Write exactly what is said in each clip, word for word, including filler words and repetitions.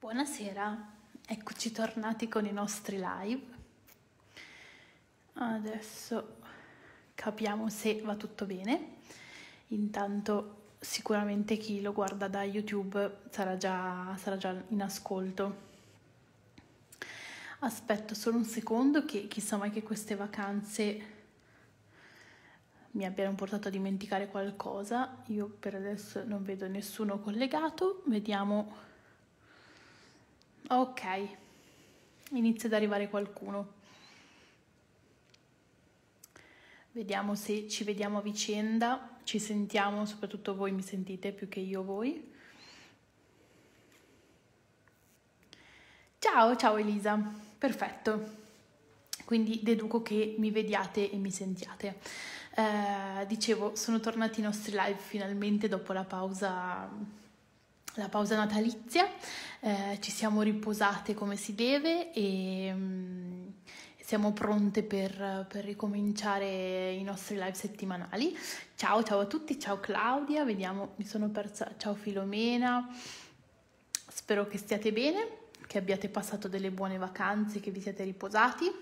Buonasera, eccoci tornati con i nostri live. Adesso capiamo se va tutto bene. Intanto sicuramente chi lo guarda da YouTube sarà già, sarà già in ascolto. Aspetto solo un secondo che chissà mai che queste vacanze mi abbiano portato a dimenticare qualcosa. Io per adesso non vedo nessuno collegato, vediamo. Ok, inizia ad arrivare qualcuno. Vediamo se ci vediamo a vicenda, ci sentiamo, soprattutto voi mi sentite più che io voi. Ciao, ciao Elisa, perfetto. Quindi deduco che mi vediate e mi sentiate. Eh, dicevo, sono tornati i nostri live finalmente dopo la pausa la pausa natalizia, eh, ci siamo riposate come si deve e um, siamo pronte per, per ricominciare i nostri live settimanali. Ciao, ciao a tutti, ciao Claudia, vediamo, mi sono persa, ciao Filomena, spero che stiate bene, che abbiate passato delle buone vacanze, che vi siete riposati.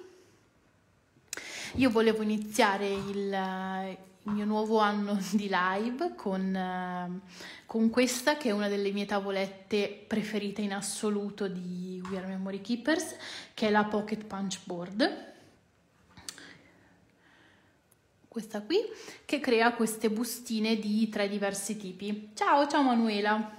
Io volevo iniziare il, il mio nuovo anno di live con, con questa che è una delle mie tavolette preferite in assoluto di We Are Memory Keepers, che è la Pocket Punch Board. Questa qui, che crea queste bustine di tre diversi tipi. Ciao, ciao Manuela!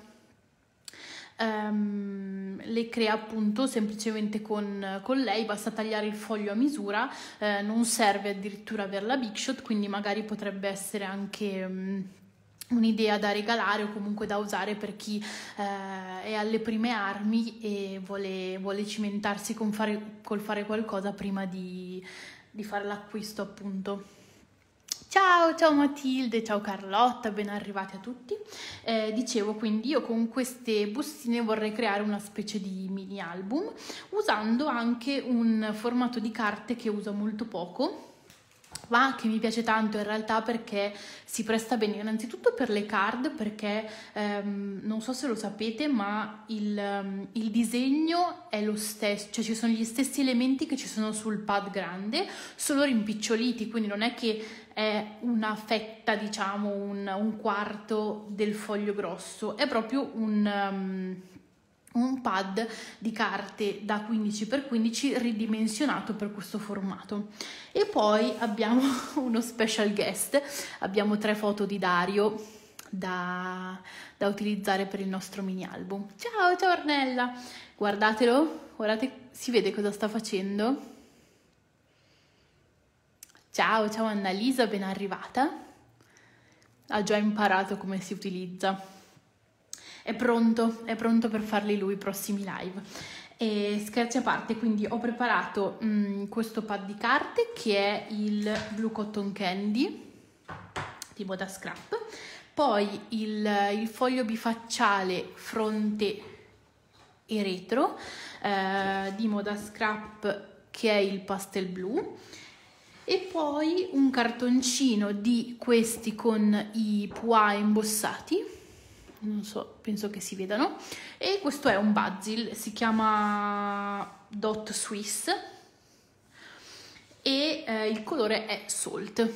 Um, le crea appunto semplicemente con, con lei, basta tagliare il foglio a misura, eh, non serve addirittura averla big shot, quindi magari potrebbe essere anche um, un'idea da regalare o comunque da usare per chi eh, è alle prime armi e vuole, vuole cimentarsi con fare, col fare qualcosa prima di, di fare l'acquisto appunto. Ciao, ciao Matilde, ciao Carlotta, ben arrivati a tutti. Eh, dicevo, quindi io con queste bustine vorrei creare una specie di mini album usando anche un formato di carte che uso molto poco, ma che mi piace tanto in realtà perché si presta bene innanzitutto per le card, perché ehm, non so se lo sapete, ma il, um, il disegno è lo stesso, cioè ci sono gli stessi elementi che ci sono sul pad grande, solo rimpiccioliti, quindi non è che è una fetta, diciamo, un, un quarto del foglio grosso, è proprio un... Um, un pad di carte da quindici per quindici ridimensionato per questo formato. E poi abbiamo uno special guest, abbiamo tre foto di Dario da, da utilizzare per il nostro mini album. Ciao, ciao Ornella, guardatelo, guardate, si vede cosa sta facendo. Ciao, ciao Annalisa, ben arrivata, ha già imparato come si utilizza. È pronto, è pronto per farli lui i prossimi live. E scherzi a parte, quindi ho preparato mh, questo pad di carte che è il Blue Cotton Candy di Moda Scrap, poi il, il foglio bifacciale fronte e retro eh, di Moda Scrap che è il pastel blu, e poi un cartoncino di questi con i pois imbossati, non so, penso che si vedano, e questo è un Basil, si chiama Dot Swiss e eh, il colore è Salt.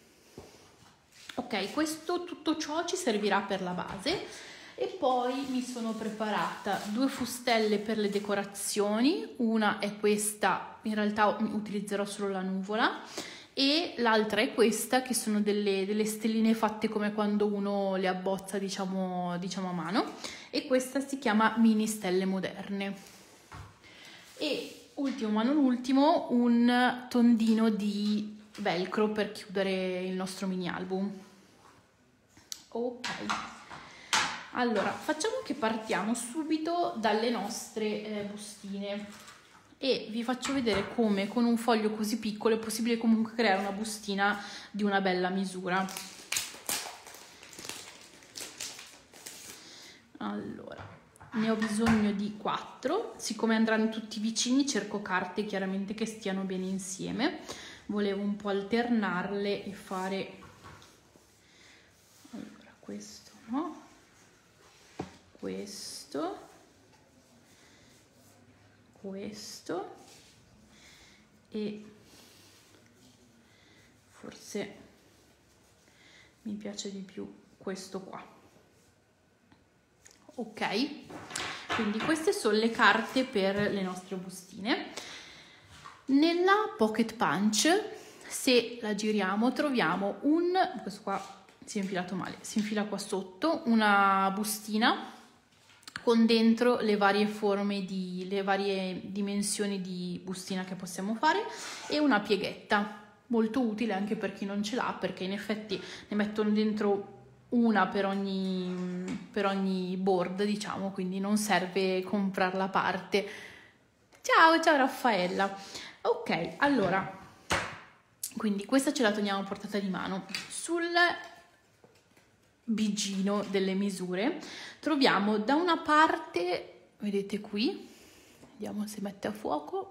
Ok, questo, tutto ciò ci servirà per la base. E poi mi sono preparata due fustelle per le decorazioni, una è questa, in realtà utilizzerò solo la nuvola, e l'altra è questa, che sono delle, delle stelline fatte come quando uno le abbozza, diciamo, diciamo a mano, e questa si chiama Mini Stelle Moderne. E ultimo ma non ultimo, un tondino di velcro per chiudere il nostro mini album. Ok, allora facciamo che partiamo subito dalle nostre eh, bustine. E vi faccio vedere come con un foglio così piccolo è possibile comunque creare una bustina di una bella misura. Allora, ne ho bisogno di quattro, siccome andranno tutti vicini cerco carte chiaramente che stiano bene insieme, volevo un po' alternarle e fare, allora questo no, questo questo e forse mi piace di più questo qua. Ok, quindi queste sono le carte per le nostre bustine. Nella pocket punch, se la giriamo, troviamo un, questo qua si è infilato male, si infila qua sotto, una bustina con dentro le varie forme di, le varie dimensioni di bustina che possiamo fare e una pieghetta, molto utile anche per chi non ce l'ha, perché in effetti ne mettono dentro una per ogni, per ogni board, diciamo, quindi non serve comprarla a parte. Ciao, ciao Raffaella. Ok, allora, quindi questa ce la teniamo a portata di mano. Sul bigino delle misure troviamo da una parte, vedete qui, vediamo se mette a fuoco,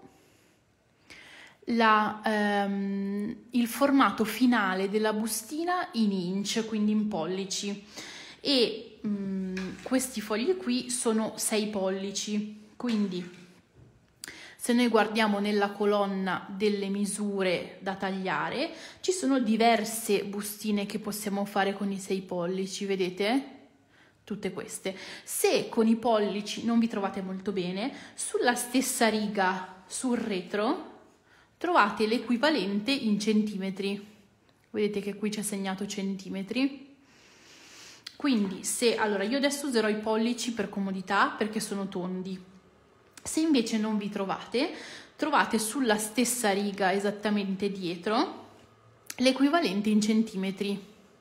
la, um, il formato finale della bustina in inch, quindi in pollici, e um, questi fogli qui sono sei pollici, quindi se noi guardiamo nella colonna delle misure da tagliare, ci sono diverse bustine che possiamo fare con i sei pollici, vedete? Tutte queste. Se con i pollici non vi trovate molto bene, sulla stessa riga sul retro trovate l'equivalente in centimetri. Vedete che qui c'è segnato centimetri. Quindi se, allora io adesso userò i pollici per comodità perché sono tondi. Se invece non vi trovate, trovate sulla stessa riga esattamente dietro l'equivalente in centimetri.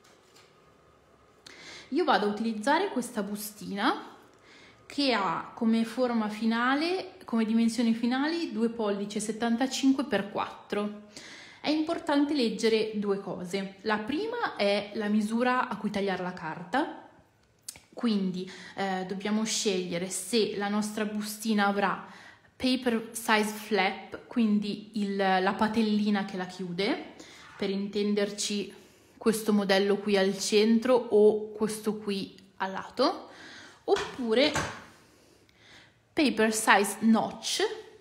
Io vado a utilizzare questa bustina che ha come forma finale, come dimensioni finali, due pollici settantacinque per quattro. È importante leggere due cose. La prima è la misura a cui tagliare la carta. Quindi eh, dobbiamo scegliere se la nostra bustina avrà paper size flap, quindi il, la patellina che la chiude, per intenderci questo modello qui al centro o questo qui a lato, oppure paper size notch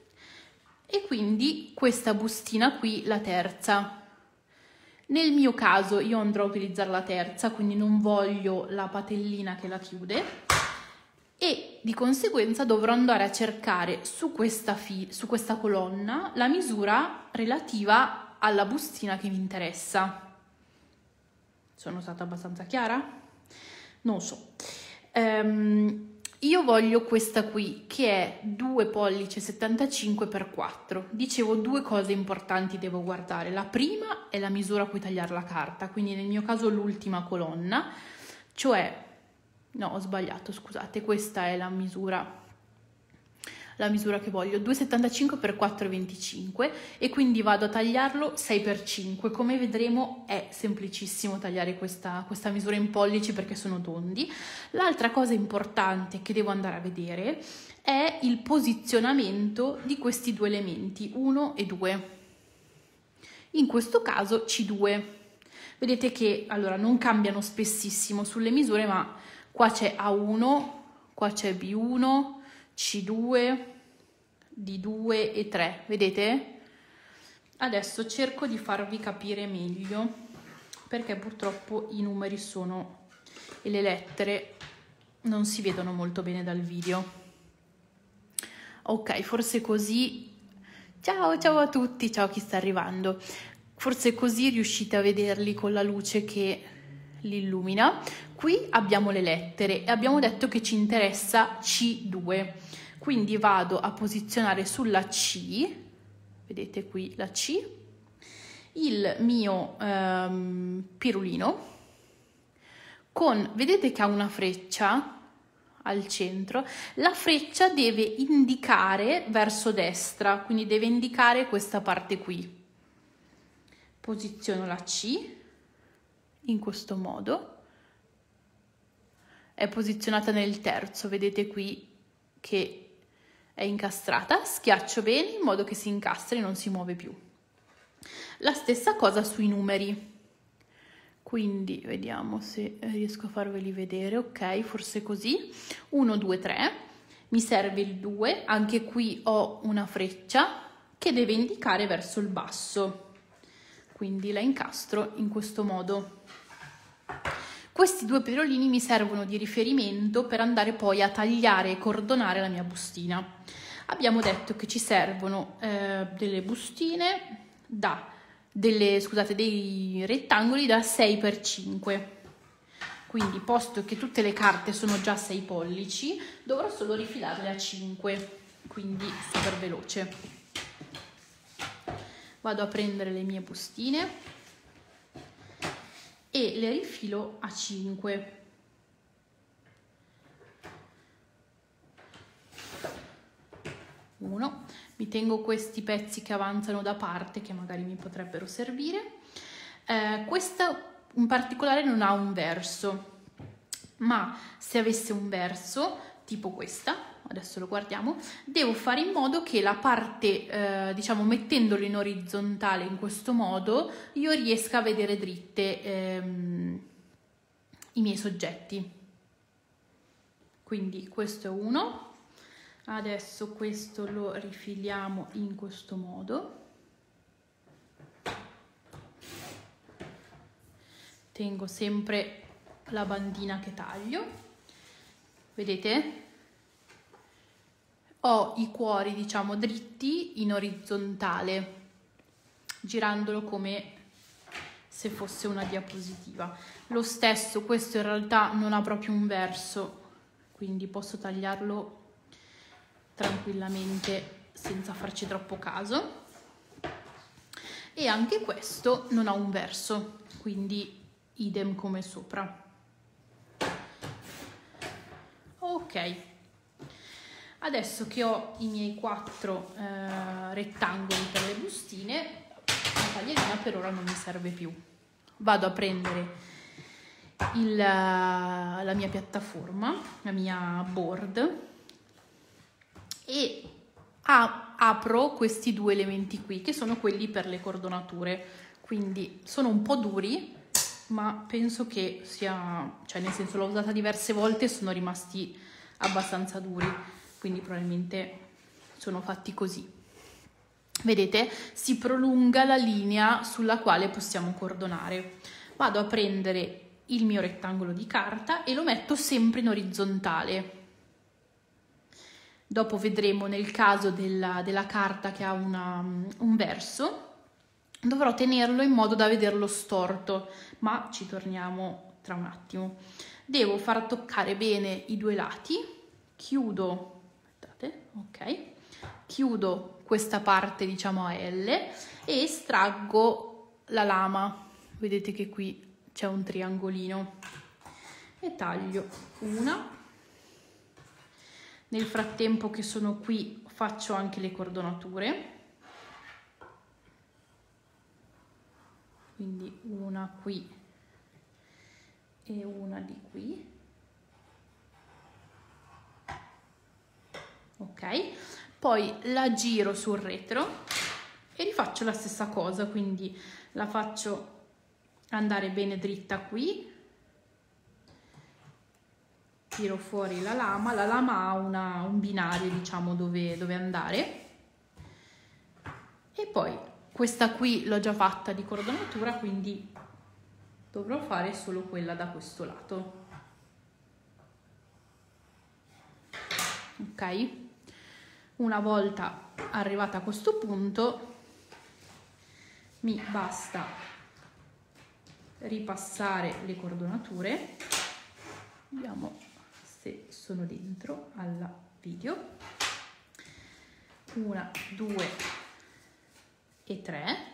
e quindi questa bustina qui la terza. Nel mio caso io andrò a utilizzare la terza, quindi non voglio la patellina che la chiude e di conseguenza dovrò andare a cercare su questa, fi- su questa colonna la misura relativa alla bustina che mi interessa. Sono stata abbastanza chiara? Non so. Um, io voglio questa qui che è due pollici settantacinque per quattro. Dicevo, due cose importanti devo guardare. La prima è la misura a cui tagliare la carta, quindi nel mio caso l'ultima colonna, cioè no, ho sbagliato, scusate, questa è la misura la misura che voglio, due settantacinque per quattro virgola venticinque, e quindi vado a tagliarlo sei per cinque. Come vedremo è semplicissimo tagliare questa, questa misura in pollici perché sono tondi. L'altra cosa importante che devo andare a vedere è il posizionamento di questi due elementi, uno e due. In questo caso C due. Vedete che allora non cambiano spessissimo sulle misure, ma qua c'è A uno, qua c'è B uno, C due, D due e tre, vedete? Adesso cerco di farvi capire meglio, perché purtroppo i numeri sono e le lettere non si vedono molto bene dal video. Ok, forse così. Ciao, ciao a tutti, ciao a chi sta arrivando. Forse così riuscite a vederli con la luce che li illumina. Qui abbiamo le lettere e abbiamo detto che ci interessa C due, quindi vado a posizionare sulla C, vedete qui la C, il mio ehm, pirulino con, vedete che ha una freccia al centro, la freccia deve indicare verso destra, quindi deve indicare questa parte qui. Posiziono la C in questo modo. È posizionata nel terzo, vedete qui che è incastrata, schiaccio bene in modo che si incastri e non si muove più. La stessa cosa sui numeri, quindi vediamo se riesco a farveli vedere, ok, forse così, uno, due, tre, mi serve il due, anche qui ho una freccia che deve indicare verso il basso, quindi la incastro in questo modo. Questi due pedrolini mi servono di riferimento per andare poi a tagliare e cordonare la mia bustina. Abbiamo detto che ci servono eh, delle bustine da delle, scusate, dei rettangoli da sei per cinque. Quindi, posto che tutte le carte sono già sei pollici, dovrò solo rifilarle a cinque, quindi super veloce. Vado a prendere le mie bustine e le rifilo a cinque. Uno. Mi tengo questi pezzi che avanzano da parte, che magari mi potrebbero servire. Eh, questa in particolare non ha un verso, ma se avesse un verso, tipo questa, adesso lo guardiamo, devo fare in modo che la parte, eh, diciamo, mettendolo in orizzontale in questo modo, io riesca a vedere dritte ehm, i miei soggetti. Quindi questo è uno. Adesso questo lo rifiliamo in questo modo. Tengo sempre la bandina che taglio, vedete? Ho i cuori, diciamo, dritti in orizzontale, girandolo come se fosse una diapositiva. Lo stesso, questo in realtà non ha proprio un verso, quindi posso tagliarlo tranquillamente senza farci troppo caso. E anche questo non ha un verso, quindi idem come sopra. Ok, adesso che ho i miei quattro eh, rettangoli per le bustine, la tagliolina per ora non mi serve più. Vado a prendere il, la mia piattaforma, la mia board, e a, apro questi due elementi qui, che sono quelli per le cordonature. Quindi sono un po' duri, ma penso che sia, cioè nel senso l'ho usata diverse volte e sono rimasti abbastanza duri, quindi probabilmente sono fatti così. Vedete? Si prolunga la linea sulla quale possiamo cordonare. Vado a prendere il mio rettangolo di carta e lo metto sempre in orizzontale. Dopo vedremo nel caso della, della carta che ha una, un verso, dovrò tenerlo in modo da vederlo storto, ma ci torniamo tra un attimo. Devo far toccare bene i due lati, chiudo, aspettate, ok, chiudo questa parte, diciamo, a L e estraggo la lama. Vedete che qui c'è un triangolino e taglio una. Nel frattempo che sono qui faccio anche le cordonature. Quindi una qui e una di qui. Ok, poi la giro sul retro e rifaccio la stessa cosa, quindi la faccio andare bene dritta qui, tiro fuori la lama, la lama ha una, un binario, diciamo, dove, dove andare, e poi questa qui l'ho già fatta di cordonatura, quindi dovrò fare solo quella da questo lato. Ok, una volta arrivata a questo punto mi basta ripassare le cordonature. Vediamo se sono dentro al video. Una, due e tre.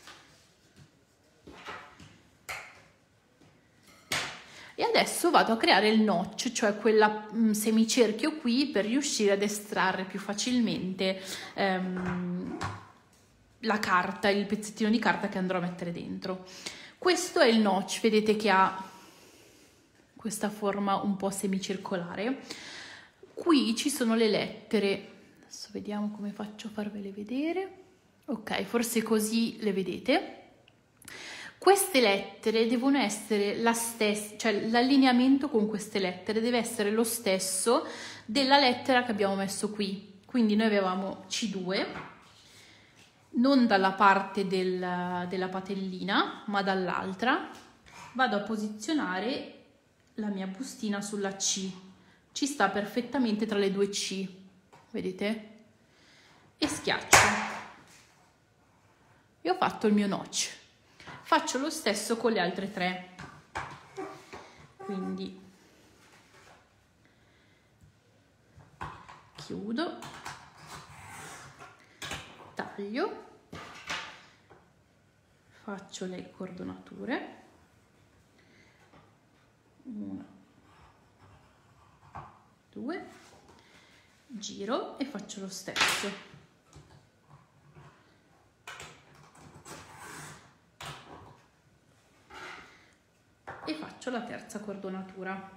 E adesso vado a creare il notch, cioè quella mh, semicerchio qui, per riuscire ad estrarre più facilmente ehm, la carta, il pezzettino di carta che andrò a mettere dentro. Questo è il notch, vedete che ha questa forma un po' semicircolare. Qui ci sono le lettere, adesso vediamo come faccio a farvele vedere. Ok, forse così le vedete. queste lettere devono essere la stessa, cioè l'allineamento con queste lettere deve essere lo stesso della lettera che abbiamo messo qui. Quindi noi avevamo C due, non dalla parte del, della patellina, ma dall'altra. Vado a posizionare la mia bustina sulla C, ci sta perfettamente tra le due C, vedete? E schiaccio. E ho fatto il mio notch. Faccio lo stesso con le altre tre, quindi chiudo, taglio, faccio le cordonature, una, due, giro e faccio lo stesso. E faccio la terza cordonatura.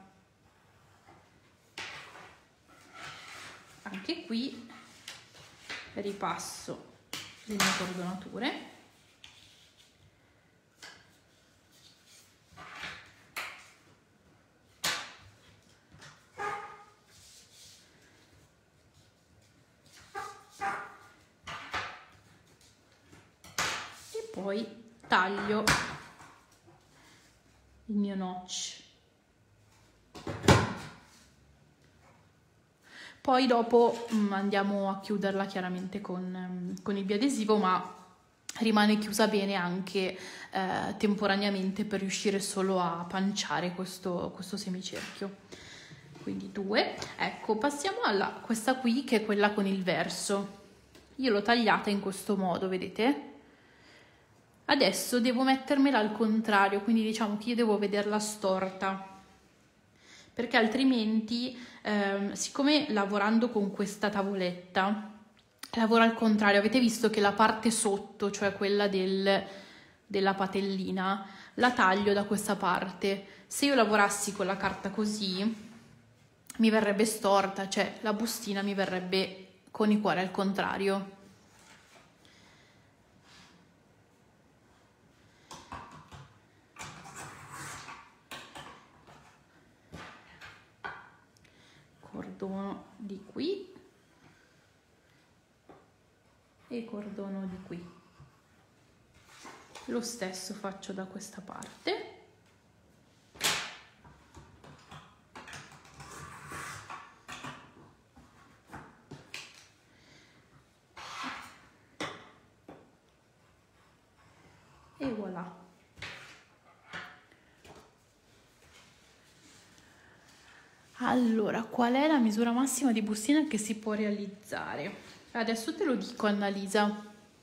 Anche qui ripasso le mie cordonature. E poi taglio il mio notch. Poi dopo mh, andiamo a chiuderla chiaramente con, um, con il biadesivo, ma rimane chiusa bene anche eh, temporaneamente per riuscire solo a panciare questo, questo semicerchio. Quindi due. Ecco, passiamo alla questa qui che è quella con il verso. Io l'ho tagliata in questo modo, vedete? Adesso devo mettermela al contrario, quindi diciamo che io devo vederla storta, perché altrimenti, ehm, siccome lavorando con questa tavoletta, lavoro al contrario, avete visto che la parte sotto, cioè quella del, della patellina, la taglio da questa parte. Se io lavorassi con la carta così, mi verrebbe storta, cioè la bustina mi verrebbe con i cuori al contrario. Cordono di qui e cordono di qui. Lo stesso faccio da questa parte. E voilà. Allora, qual è la misura massima di bustina che si può realizzare? Adesso te lo dico, Annalisa.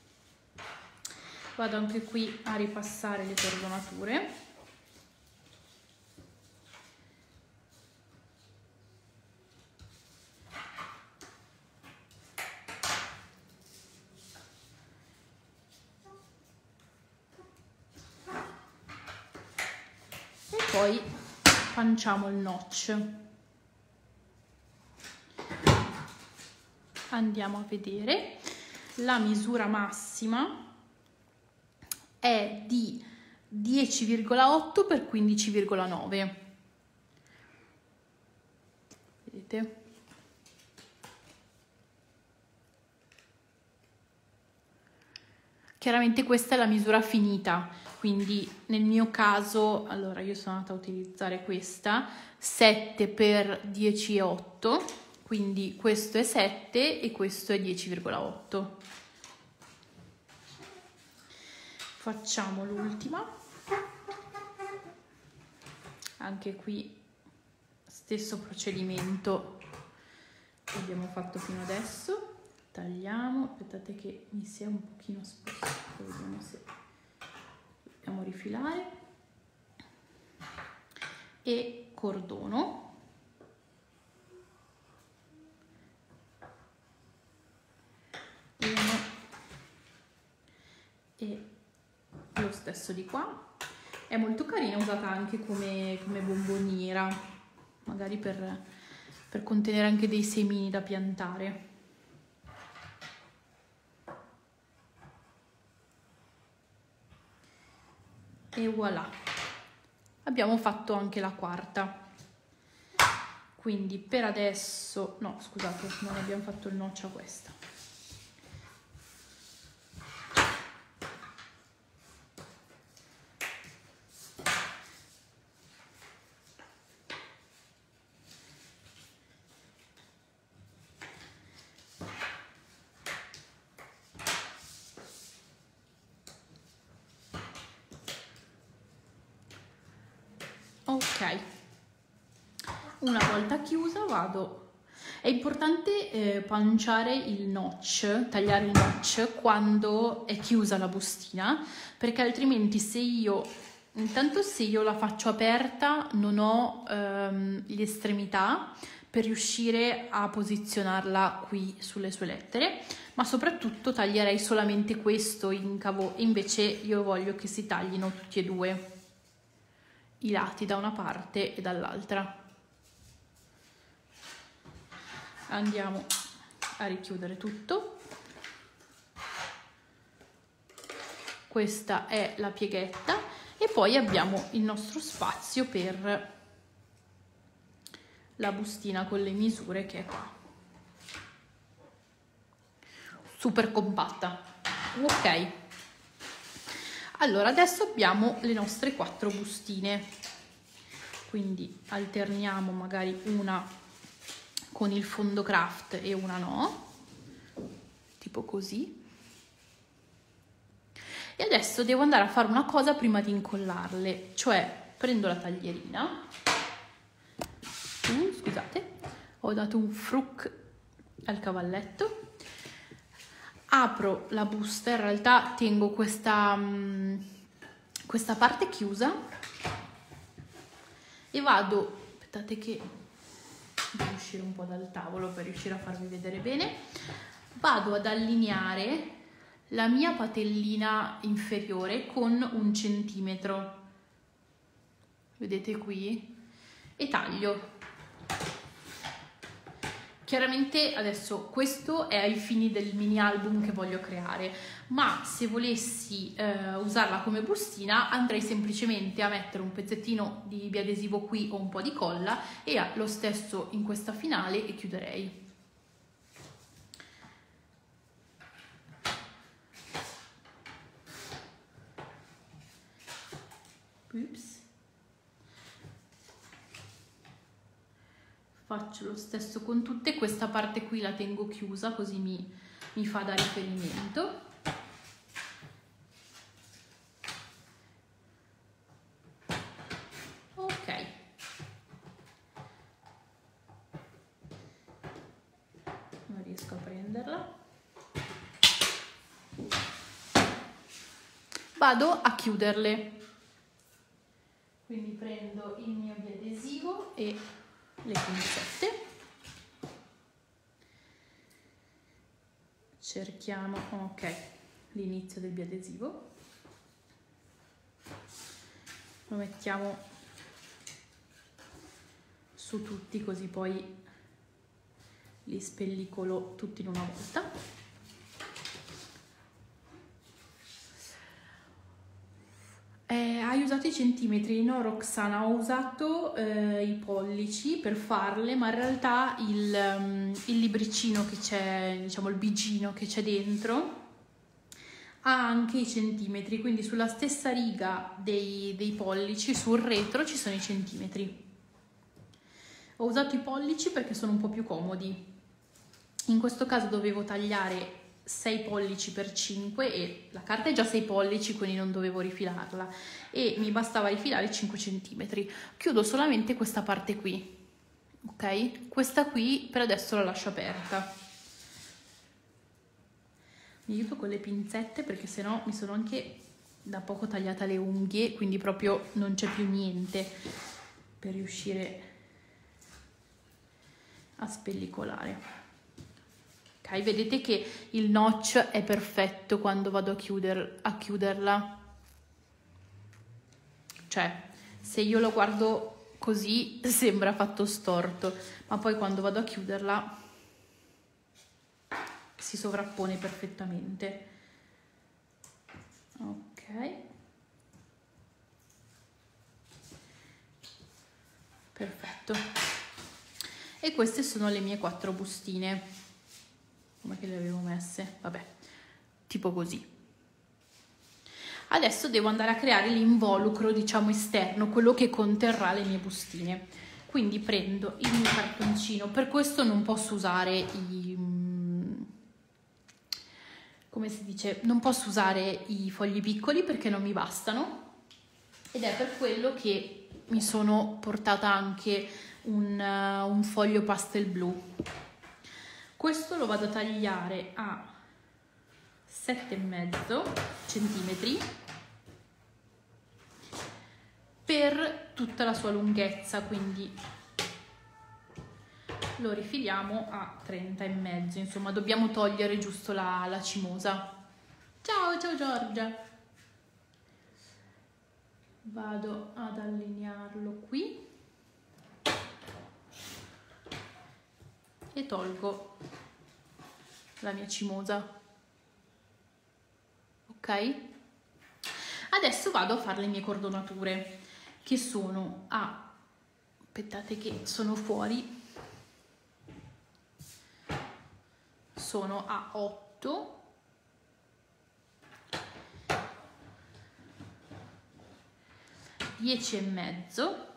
Vado anche qui a ripassare le cordonature. E poi panciamo il notch. Andiamo a vedere. La misura massima è di dieci virgola otto per quindici virgola nove. Vedete? Chiaramente questa è la misura finita, quindi nel mio caso, allora io sono andata a utilizzare questa, sette per dieci virgola otto, quindi questo è sette e questo è dieci virgola otto. Facciamo l'ultima, anche qui stesso procedimento che abbiamo fatto fino adesso. Tagliamo, aspettate che mi sia un pochino spostato, vediamo se dobbiamo rifilare, e cordono. Uno e lo stesso di qua. È molto carina, usata anche come, come bomboniera, magari per, per contenere anche dei semini da piantare. e voilà, abbiamo fatto anche la quarta. Quindi per adesso, no scusate, non abbiamo fatto il notch a questa. Ok, una volta chiusa vado. È importante eh, panciare il notch, tagliare il notch quando è chiusa la bustina, perché altrimenti se io, intanto se io la faccio aperta non ho ehm, le estremità per riuscire a posizionarla qui sulle sue lettere, ma soprattutto taglierei solamente questo incavo, invece io voglio che si taglino tutti e due i lati da una parte e dall'altra. Andiamo a richiudere tutto. Questa è la pieghetta e poi abbiamo il nostro spazio per la bustina con le misure che è qua. Super compatta. Ok. Allora, adesso abbiamo le nostre quattro bustine, quindi alterniamo magari una con il fondo craft e una no, tipo così. E adesso devo andare a fare una cosa prima di incollarle, cioè prendo la taglierina, uh, scusate, ho dato un fruc al cavalletto, apro la busta, in realtà tengo questa, questa parte chiusa e vado, aspettate che devo uscire un po' dal tavolo per riuscire a farvi vedere bene, vado ad allineare la mia patellina inferiore con un centimetro, vedete qui, e taglio. Chiaramente adesso questo è ai fini del mini album che voglio creare, ma se volessi eh, usarla come bustina andrei semplicemente a mettere un pezzettino di biadesivo qui o un po' di colla e lo stesso in questa finale e chiuderei. Ups. Faccio lo stesso con tutte, questa parte qui la tengo chiusa così mi, mi fa da riferimento. Ok. Non riesco a prenderla. Vado a chiuderle. Quindi prendo il mio biadesivo e le pinzette, cerchiamo, ok, l'inizio del biadesivo, lo mettiamo su tutti così poi li spellicolo tutti in una volta. Eh, hai usato i centimetri? No, Roxana, ho usato eh, i pollici per farle, ma in realtà il, um, il libricino che c'è, diciamo il bigino che c'è dentro, ha anche i centimetri, quindi sulla stessa riga dei, dei pollici, sul retro ci sono i centimetri. Ho usato i pollici perché sono un po' più comodi. In questo caso dovevo tagliare sei pollici per cinque e la carta è già sei pollici, quindi non dovevo rifilarla e mi bastava rifilare cinque centimetri. Chiudo solamente questa parte qui, ok? Questa qui per adesso la lascio aperta. Mi aiuto con le pinzette perché sennò mi sono anche da poco tagliata le unghie, quindi proprio non c'è più niente per riuscire a spellicolare. Ok, vedete che il notch è perfetto quando vado a, chiuder, a chiuderla, cioè se io lo guardo così sembra fatto storto, ma poi quando vado a chiuderla si sovrappone perfettamente. Ok, Perfetto. E queste sono le mie quattro bustine. Come che le avevo messe? Vabbè, tipo così. Adesso devo andare a creare l'involucro, diciamo, esterno, quello che conterrà le mie bustine. Quindi prendo il mio cartoncino. Per questo non posso usare i... come si dice? Non posso usare i fogli piccoli perché non mi bastano. Ed è per quello che mi sono portata anche un, uh, un foglio pastel blu. Questo lo vado a tagliare a sette e mezzo centimetri per tutta la sua lunghezza, quindi lo rifiliamo a trenta e mezzo. Insomma, dobbiamo togliere giusto la, la cimosa. Ciao, ciao Giorgia. Vado ad allinearlo qui e tolgo la mia cimosa. Ok? Adesso vado a fare le mie cordonature, che sono a... aspettate che sono fuori. Sono a otto, dieci e mezzo,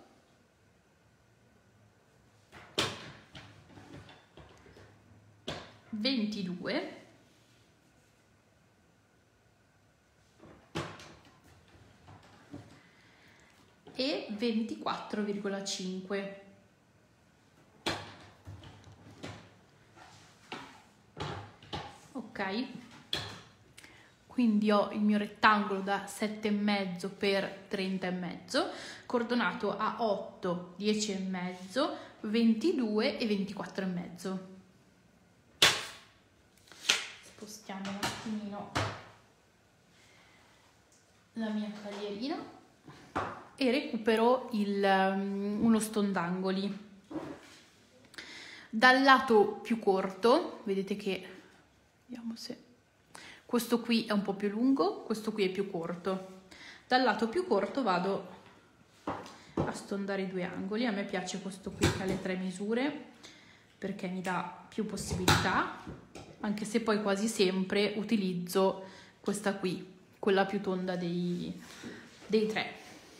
ventidue, e ventiquattro virgola cinque. Ok, quindi ho il mio rettangolo da sette e mezzo per trenta e mezzo, cordonato a otto, dieci e mezzo, ventidue e ventiquattro e mezzo. Spostiamo un attimino la mia taglierina e recupero il, um, uno stondangoli. Dal lato più corto, vedete che, vediamo se, questo qui è un po' più lungo, questo qui è più corto. Dal lato più corto vado a stondare i due angoli. A me piace questo qui che ha le tre misure perché mi dà più possibilità, anche se poi quasi sempre utilizzo questa qui, quella più tonda dei, dei tre.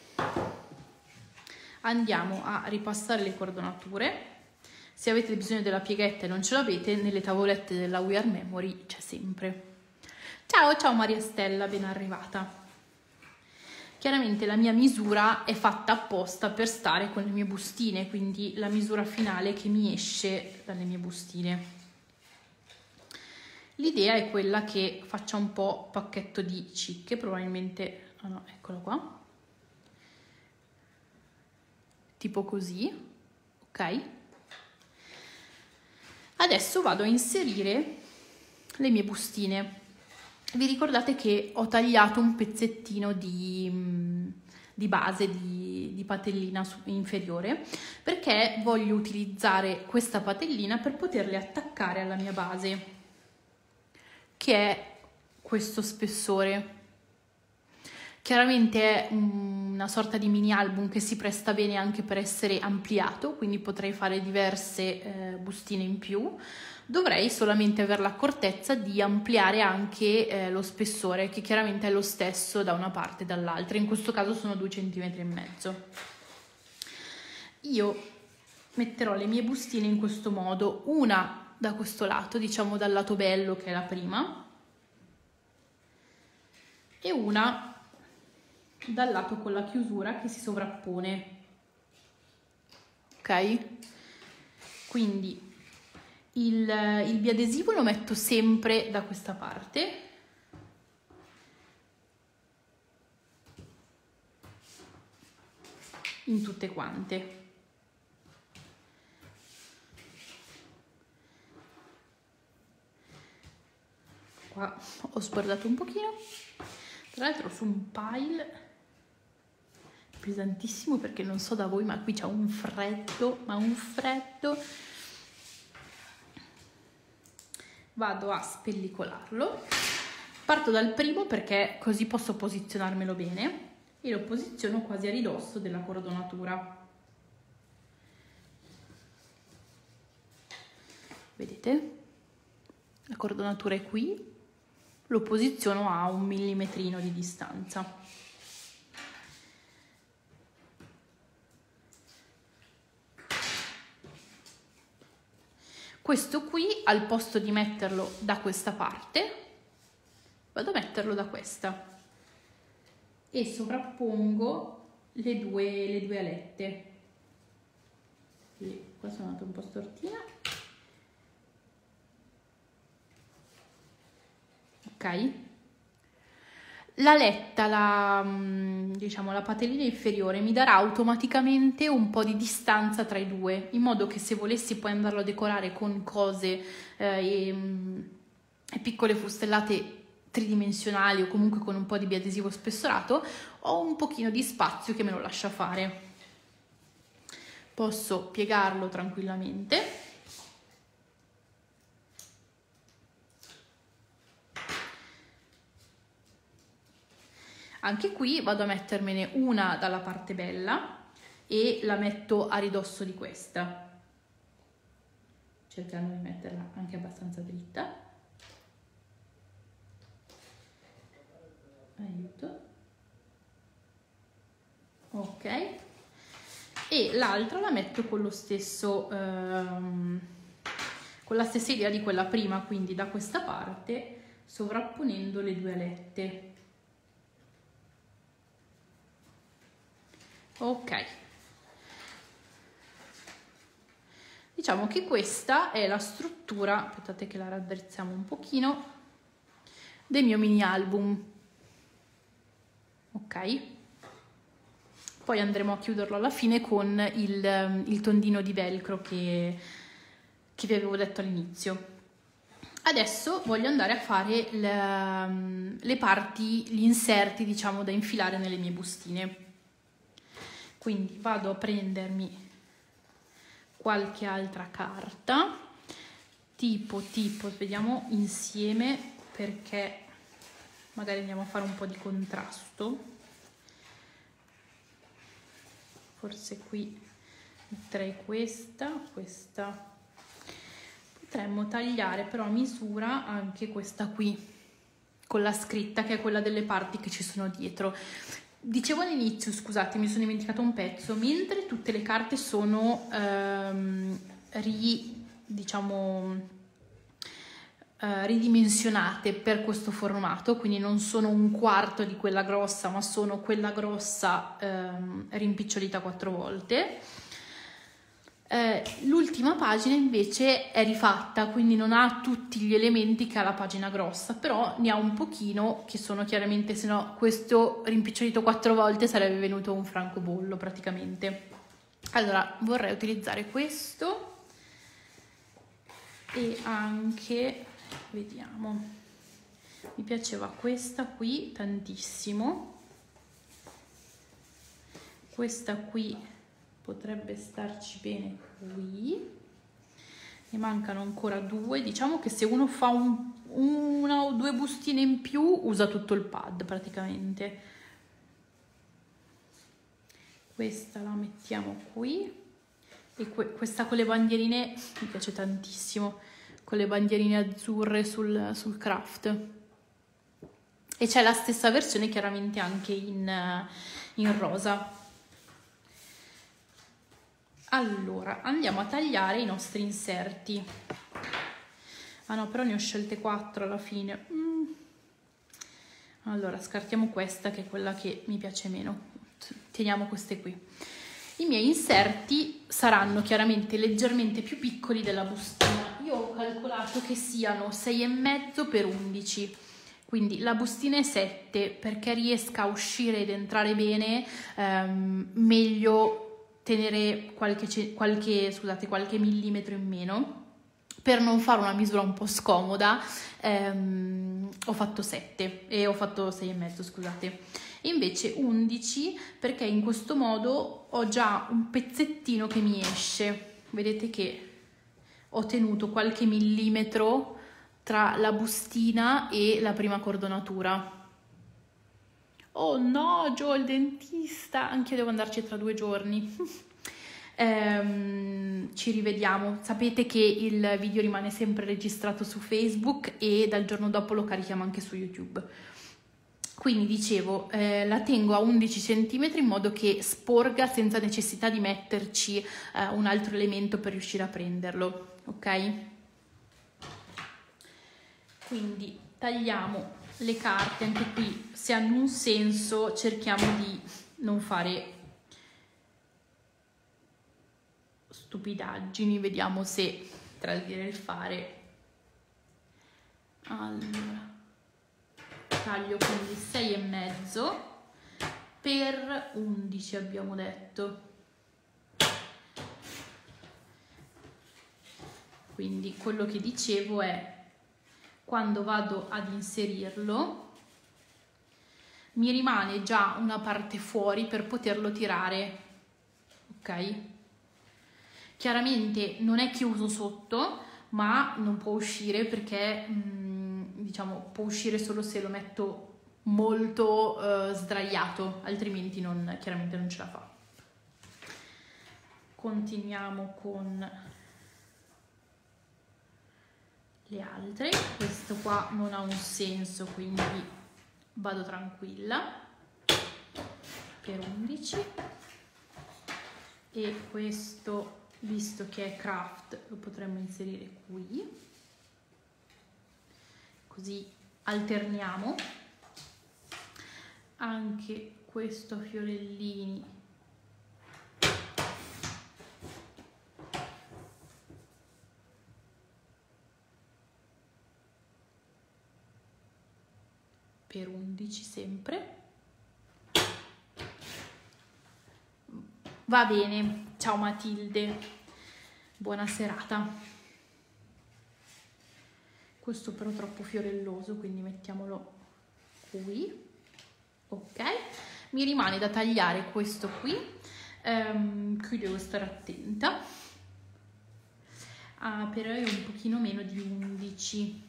Andiamo a ripassare le cordonature. Se avete bisogno della pieghetta e non ce l'avete, nelle tavolette della We Are Memory c'è sempre. Ciao, ciao Maria Stella, ben arrivata. Chiaramente la mia misura è fatta apposta per stare con le mie bustine, quindi la misura finale che mi esce dalle mie bustine. L'idea è quella che faccia un po' pacchetto di cicche, probabilmente, ah no, eccolo qua. Tipo così, ok? Adesso vado a inserire le mie bustine. Vi ricordate che ho tagliato un pezzettino di, di base, di, di patellina inferiore, perché voglio utilizzare questa patellina per poterle attaccare alla mia base, che è questo spessore. Chiaramente è una sorta di mini album che si presta bene anche per essere ampliato, quindi potrei fare diverse eh, bustine in più. Dovrei solamente avere l'accortezza di ampliare anche eh, lo spessore, che chiaramente è lo stesso da una parte e dall'altra. In questo caso sono due centimetri e mezzo. Io metterò le mie bustine in questo modo, una da questo lato, diciamo dal lato bello che è la prima, e una dal lato con la chiusura che si sovrappone. Ok? Quindi il, il biadesivo lo metto sempre da questa parte. In tutte quante. Qua ho sguardato un pochino. Tra l'altro su un pile pesantissimo, perché non so da voi ma qui c'è un freddo, ma un freddo. Vado a spellicolarlo. Parto dal primo perché così posso posizionarmelo bene e lo posiziono quasi a ridosso della cordonatura. vedete? La cordonatura è qui, lo posiziono a un millimetrino di distanza. Questo qui, al posto di metterlo da questa parte, vado a metterlo da questa e sovrappongo le due, le due alette. Quindi qua sono andata un po' stortina. Ok, l'aletta, la, diciamo, la patellina inferiore mi darà automaticamente un po' di distanza tra i due, in modo che se volessi poi andarlo a decorare con cose eh, e, e piccole fustellate tridimensionali o comunque con un po' di biadesivo spessorato, ho un pochino di spazio che me lo lascia fare. Posso piegarlo tranquillamente. Anche qui vado a mettermene una dalla parte bella e la metto a ridosso di questa, cercando di metterla anche abbastanza dritta. Aiuto. Ok. E l'altra la metto con lo stesso, ehm, con la stessa idea di quella prima, quindi da questa parte, sovrapponendo le due alette. Ok, diciamo che questa è la struttura, aspettate che la raddrizziamo un pochino, del mio mini album. Ok, poi andremo a chiuderlo alla fine con il, il tondino di velcro che, che vi avevo detto all'inizio. Adesso voglio andare a fare le, le parti, gli inserti, diciamo, da infilare nelle mie bustine. Quindi vado a prendermi qualche altra carta, tipo, tipo, vediamo insieme, perché magari andiamo a fare un po' di contrasto. Forse qui metterei questa, questa. Potremmo tagliare però a misura anche questa qui, con la scritta che è quella delle parti che ci sono dietro. Dicevo all'inizio, scusate, mi sono dimenticata un pezzo, mentre tutte le carte sono ehm, ri, diciamo, eh, ridimensionate per questo formato, quindi non sono un quarto di quella grossa, ma sono quella grossa ehm, rimpicciolita quattro volte. Eh, l'ultima pagina invece è rifatta, quindi non ha tutti gli elementi che ha la pagina grossa, però ne ha un pochino che sono chiaramente, se no questo rimpicciolito quattro volte sarebbe venuto un francobollo praticamente. Allora vorrei utilizzare questo e anche, vediamo, mi piaceva questa qui tantissimo, questa qui potrebbe starci bene qui, ne mancano ancora due. Diciamo che se uno fa un, una o due bustine in più usa tutto il pad praticamente. Questa la mettiamo qui e que questa con le bandierine mi piace tantissimo, con le bandierine azzurre sul, sul craft, e c'è la stessa versione chiaramente anche in, in rosa. Allora, andiamo a tagliare i nostri inserti. Ah no, però ne ho scelte quattro alla fine. Mm. Allora, scartiamo questa che è quella che mi piace meno. Teniamo queste qui. I miei inserti saranno chiaramente leggermente più piccoli della bustina. Io ho calcolato che siano sei e mezzo per undici. Quindi la bustina è sette, perché riesca a uscire ed entrare bene, ehm, meglio tenere qualche, qualche, scusate, qualche millimetro in meno. Per non fare una misura un po' scomoda ehm, ho fatto sette e ho fatto sei e mezzo, scusate, e invece undici perché in questo modo ho già un pezzettino che mi esce. Vedete che ho tenuto qualche millimetro tra la bustina e la prima cordonatura. Oh no, Gio, il dentista, anche io devo andarci tra due giorni. ehm, ci rivediamo. Sapete che il video rimane sempre registrato su Facebook e dal giorno dopo lo carichiamo anche su YouTube. Quindi dicevo, eh, la tengo a undici centimetri in modo che sporga senza necessità di metterci eh, un altro elemento per riuscire a prenderlo, ok? Quindi tagliamo le carte, anche qui se hanno un senso cerchiamo di non fare stupidaggini, vediamo se tra il dire e il fare. Allora, taglio quindi sei e mezzo per undici abbiamo detto, quindi quello che dicevo è quando vado ad inserirlo mi rimane già una parte fuori per poterlo tirare, ok? Chiaramente non è chiuso sotto, ma non può uscire perché mh, diciamo può uscire solo se lo metto molto uh, sdraiato, altrimenti non, chiaramente non ce la fa. Continuiamo con le altre. Questo qua non ha un senso, quindi vado tranquilla per undici, e questo, visto che è craft, lo potremmo inserire qui, così alterniamo. Anche questo a fiorellini per undici sempre. Va bene, ciao Matilde, buona serata. Questo però è troppo fiorelloso, quindi mettiamolo qui, ok. Mi rimane da tagliare questo qui, um, qui devo stare attenta, ah, però è un pochino meno di undici.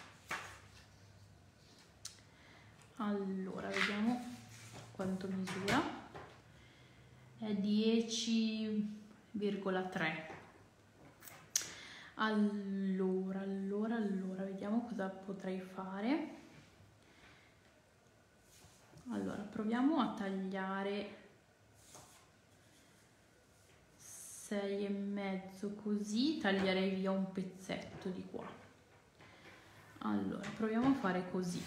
Allora, vediamo quanto misura. È dieci virgola tre. Allora, allora, allora, vediamo cosa potrei fare. Allora, proviamo a tagliare sei e mezzo, così taglierei via un pezzetto di qua. Allora, proviamo a fare così.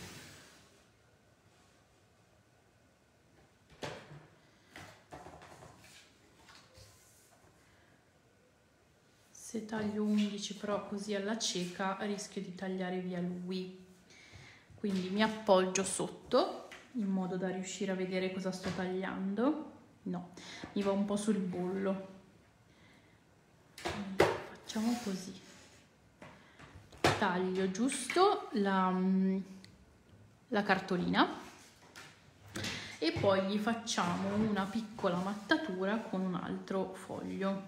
Se taglio undici però così alla cieca rischio di tagliare via lui, quindi mi appoggio sotto in modo da riuscire a vedere cosa sto tagliando. No, mi va un po' sul bollo. Facciamo così, taglio giusto la, la cartolina e poi gli facciamo una piccola mattatura con un altro foglio.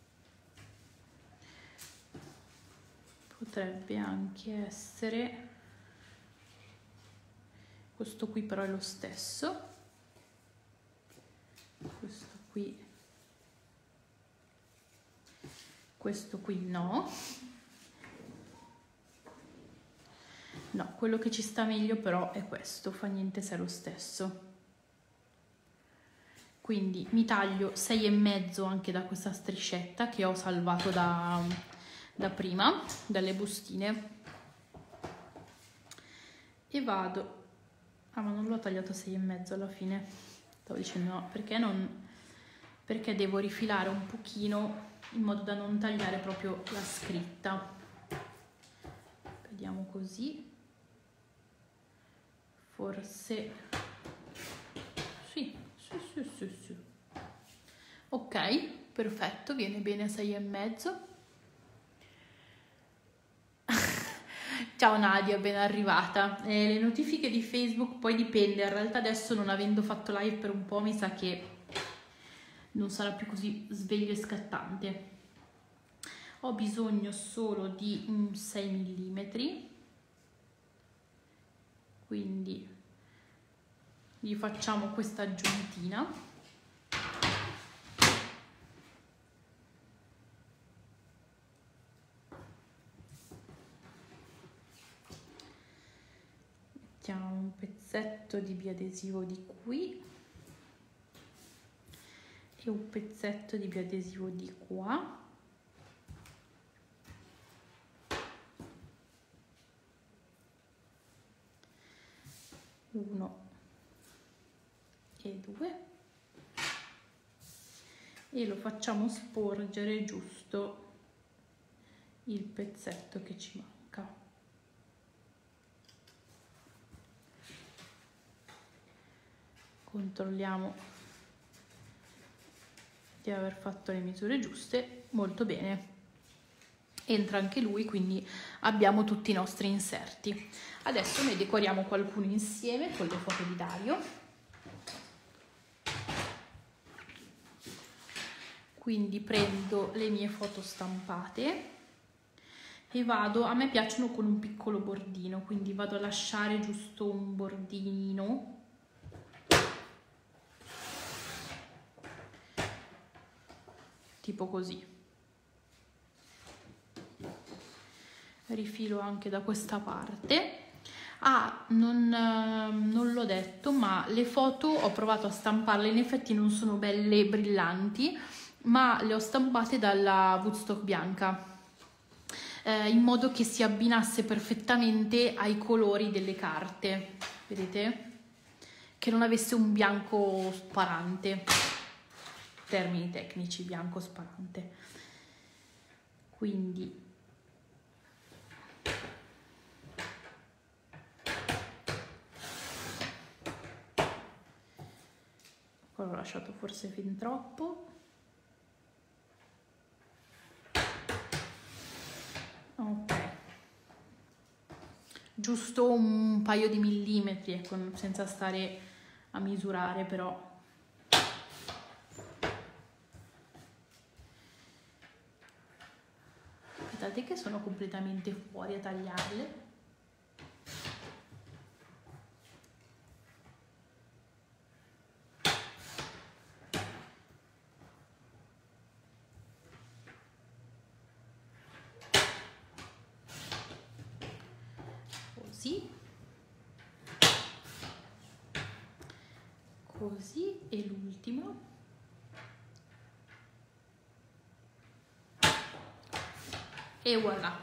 Potrebbe anche essere questo qui, però è lo stesso, questo qui, questo qui no, no, quello che ci sta meglio però è questo, fa niente se è lo stesso. Quindi mi taglio sei e mezzo anche da questa striscetta che ho salvato da, da prima, dalle bustine, e vado, ah ma non l'ho tagliato sei e mezzo alla fine, stavo dicendo no, perché non, perché devo rifilare un pochino in modo da non tagliare proprio la scritta. Vediamo così, forse sì, sì, sì, sì, sì. Ok, perfetto, viene bene a sei e mezzo. Ciao Nadia, ben arrivata. Eh, le notifiche di Facebook poi dipende, in realtà adesso non avendo fatto live per un po' mi sa che non sarà più così sveglio e scattante. Ho bisogno solo di un sei millimetri, quindi gli facciamo questa aggiuntina. pezzetto di biadesivo di qui e un pezzetto di biadesivo di qua. Uno e due. E lo facciamo sporgere giusto il pezzetto che ci manca. Controlliamo di aver fatto le misure giuste. Molto bene, entra anche lui, quindi abbiamo tutti i nostri inserti. Adesso ne decoriamo qualcuno insieme con le foto di Dario. Quindi prendo le mie foto stampate e vado, a me piacciono con un piccolo bordino, quindi vado a lasciare giusto un bordino tipo così. Rifilo anche da questa parte. Ah, non, non l'ho detto, ma le foto ho provato a stamparle, in effetti non sono belle brillanti, ma le ho stampate dalla Woodstock bianca, eh, in modo che si abbinasse perfettamente ai colori delle carte, vedete? Che non avesse un bianco sparante, termini tecnici, bianco sparante. Quindi qua l'ho lasciato forse fin troppo. Ok, giusto un paio di millimetri, ecco, senza stare a misurare, però aspettate che sono completamente fuori a tagliarle. Così, così, e l'ultimo. E voilà.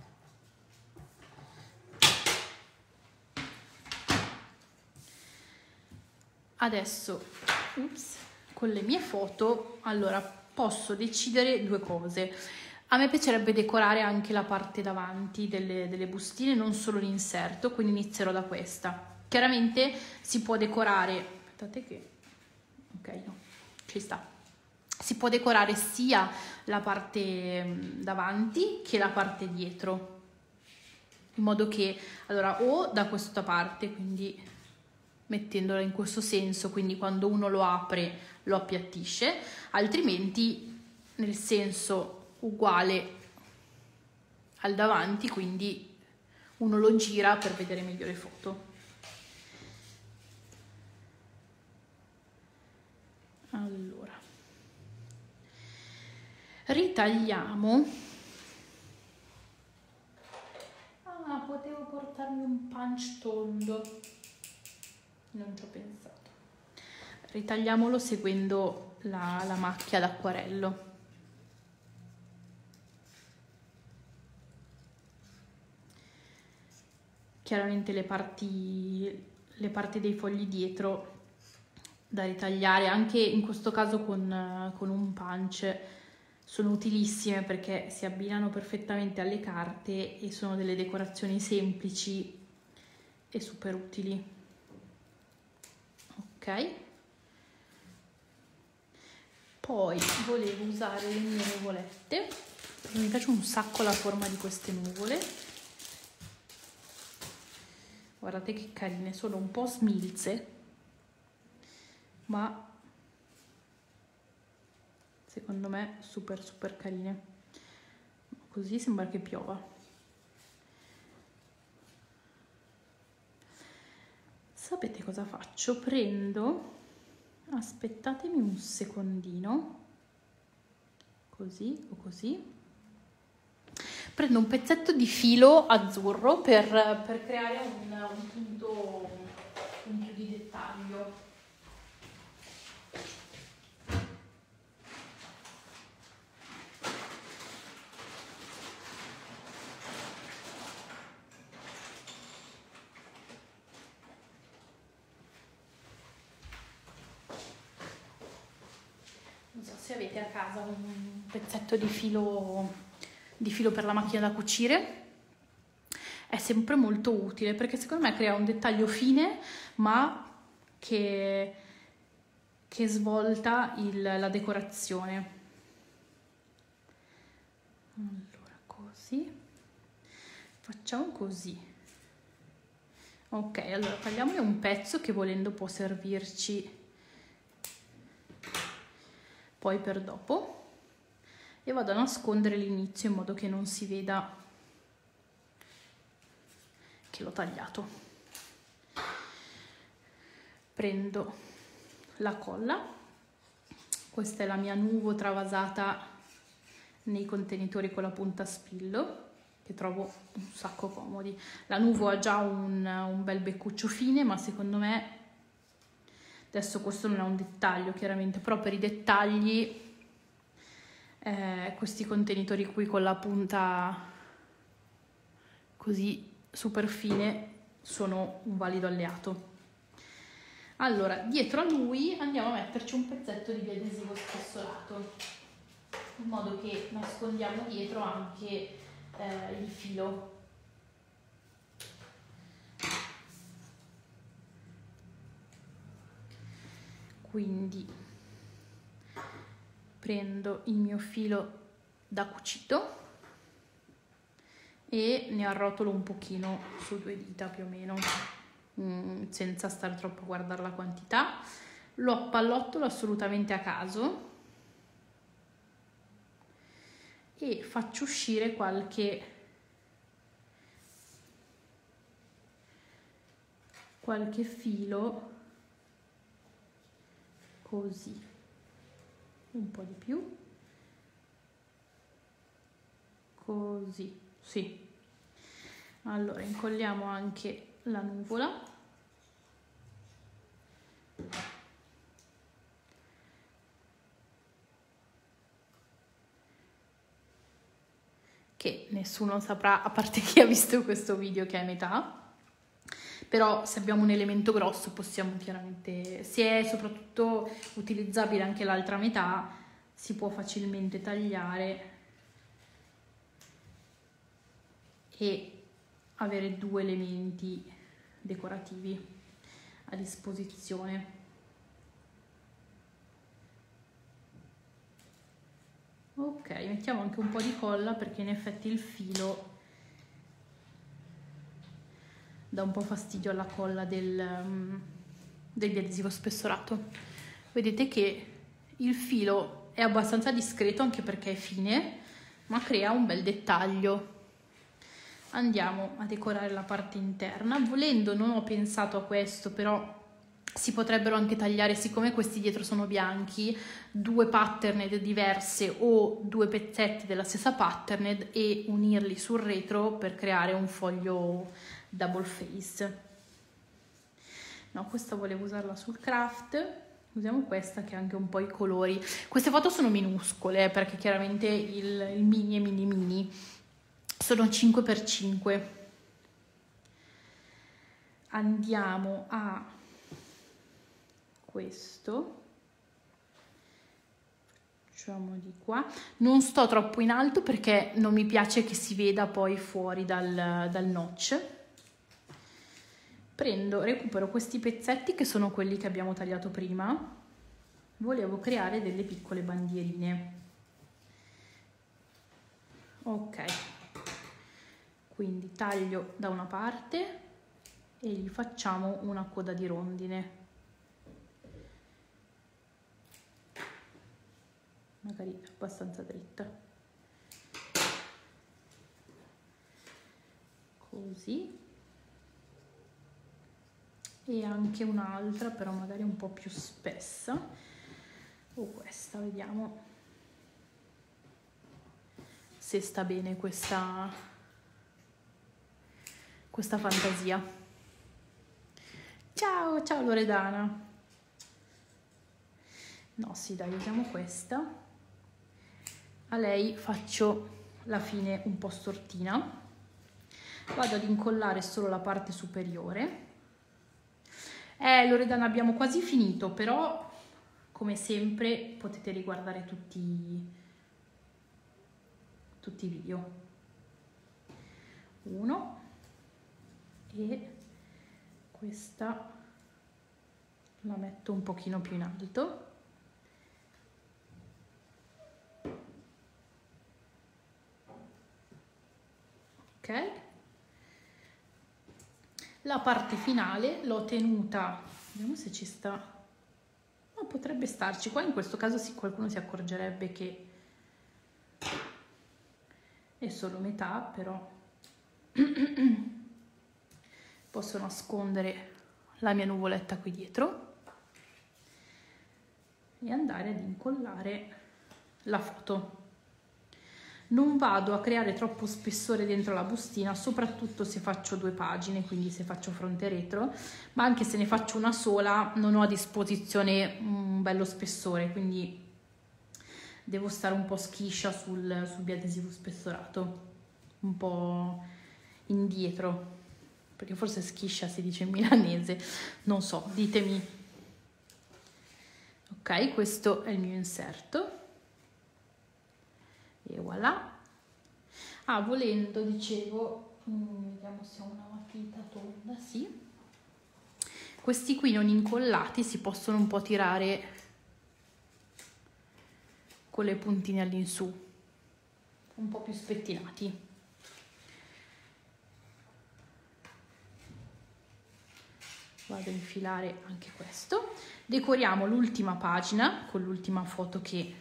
Adesso, ups, con le mie foto, allora posso decidere due cose. A me piacerebbe decorare anche la parte davanti delle, delle bustine, non solo l'inserto, quindi inizierò da questa. Chiaramente si può decorare, aspettate che, ok, no, ci sta. Si può decorare sia la parte davanti che la parte dietro, in modo che, allora, o da questa parte, quindi mettendola in questo senso, quindi quando uno lo apre lo appiattisce, altrimenti nel senso uguale al davanti, quindi uno lo gira per vedere meglio le foto. Allora, ritagliamo. Ah, potevo portarmi un punch tondo, non ci ho pensato. Ritagliamolo seguendo la, la macchia d'acquarello. Chiaramente le parti, le parti dei fogli dietro da ritagliare, anche in questo caso con, con un punch, sono utilissime perché si abbinano perfettamente alle carte e sono delle decorazioni semplici e super utili. Ok, poi volevo usare le mie nuvolette, mi piace un sacco la forma di queste nuvole. Guardate che carine, sono un po' smilze, ma secondo me super super carine. Così sembra che piova. Sapete cosa faccio? Prendo, aspettatemi un secondino, così o così. Prendo un pezzetto di filo azzurro per, per creare un, un punto con più di dettaglio. Non so se avete a casa un pezzetto di filo, di filo per la macchina da cucire, è sempre molto utile perché secondo me crea un dettaglio fine ma che, che svolta il, la decorazione. Allora, così. Facciamo così. Ok, allora tagliamone un pezzo che volendo può servirci poi per dopo e vado a nascondere l'inizio in modo che non si veda che l'ho tagliato. Prendo la colla, questa è la mia Nuvo travasata nei contenitori con la punta a spillo che trovo un sacco comodi. La Nuvo ha già un, un bel beccuccio fine, ma secondo me adesso questo non è un dettaglio chiaramente, però per i dettagli eh, questi contenitori qui con la punta così super fine sono un valido alleato. Allora, dietro a lui andiamo a metterci un pezzetto di biadesivo spessolato, in modo che nascondiamo dietro anche eh, il filo. Quindi prendo il mio filo da cucito e ne arrotolo un pochino su due dita più o meno, mm, senza stare troppo a guardare la quantità. Lo appallottolo assolutamente a caso e faccio uscire qualche qualche filo così, un po' di più, così, sì. Allora incolliamo anche la nuvola, che nessuno saprà a parte chi ha visto questo video che è metà, però se abbiamo un elemento grosso possiamo chiaramente, se è soprattutto utilizzabile anche l'altra metà, si può facilmente tagliare e avere due elementi decorativi a disposizione. Ok, mettiamo anche un po' di colla perché in effetti il filo dà un po' fastidio alla colla del, um, del biadesivo spessorato. Vedete che il filo è abbastanza discreto anche perché è fine, ma crea un bel dettaglio. Andiamo a decorare la parte interna. Volendo, non ho pensato a questo, però si potrebbero anche tagliare, siccome questi dietro sono bianchi, due patterned diverse o due pezzetti della stessa patterned e unirli sul retro per creare un foglio double face. No, questa volevo usarla sul craft, usiamo questa che ha anche un po' i colori. Queste foto sono minuscole perché chiaramente il, il mini e mini mini sono cinque per cinque. Andiamo a questo, facciamo di qua, non sto troppo in alto perché non mi piace che si veda poi fuori dal, dal notch. Prendo, recupero questi pezzetti che sono quelli che abbiamo tagliato prima, volevo creare delle piccole bandierine. Ok, quindi taglio da una parte e gli facciamo una coda di rondine, magari abbastanza dritta, così, e anche un'altra però magari un po' più spessa, o questa, vediamo se sta bene questa questa fantasia. Ci Ciao, ciao Loredana. No, sì, dai, usiamo questa. A lei faccio la fine un po' stortina. Vado ad incollare solo la parte superiore. Eh, Loredana, abbiamo quasi finito, però come sempre potete riguardare tutti, tutti i video. Uno e questa la metto un pochino più in alto. Ok. La parte finale l'ho tenuta, vediamo se ci sta, no, potrebbe starci, qua in questo caso sì, qualcuno si accorgerebbe che è solo metà, però posso nascondere la mia nuvoletta qui dietro e andare ad incollare la foto. Non vado a creare troppo spessore dentro la bustina, soprattutto se faccio due pagine, quindi se faccio fronte e retro, ma anche se ne faccio una sola non ho a disposizione un bello spessore, quindi devo stare un po' schiscia sul, sul biadesivo spessorato, un po' indietro, perché forse schiscia si dice in milanese, non so, ditemi. Ok, questo è il mio inserto. E voilà. Ah, volendo, dicevo, mm, vediamo se ho una matita tonda, sì. Questi qui non incollati si possono un po' tirare con le puntine all'insù, un po' più spettinati. Vado a infilare anche questo. Decoriamo l'ultima pagina con l'ultima foto che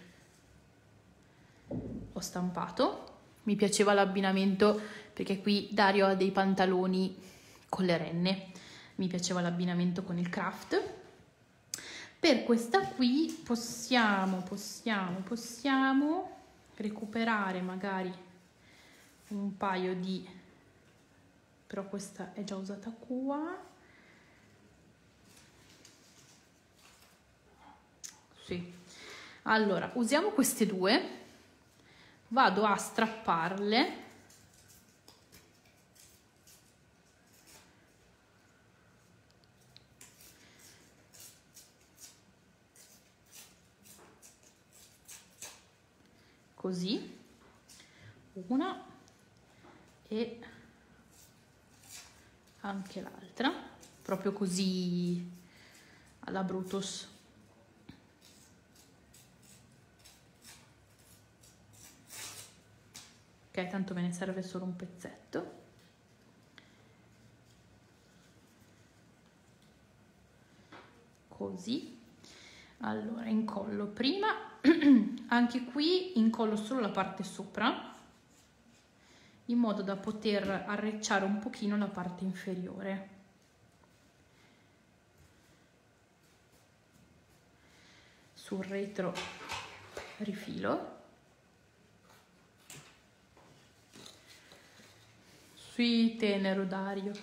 ho stampato. Mi piaceva l'abbinamento perché qui Dario ha dei pantaloni con le renne, mi piaceva l'abbinamento con il craft. Per questa qui possiamo possiamo possiamo recuperare magari un paio di, però questa è già usata qua, sì. Allora usiamo queste due, vado a strapparle così, una e anche l'altra, proprio così alla Brutus. Ok, tanto me ne serve solo un pezzetto. Così. Allora, incollo prima, anche qui incollo solo la parte sopra, in modo da poter arrecciare un pochino la parte inferiore. Sul retro rifilo. Sì, tenero Dario.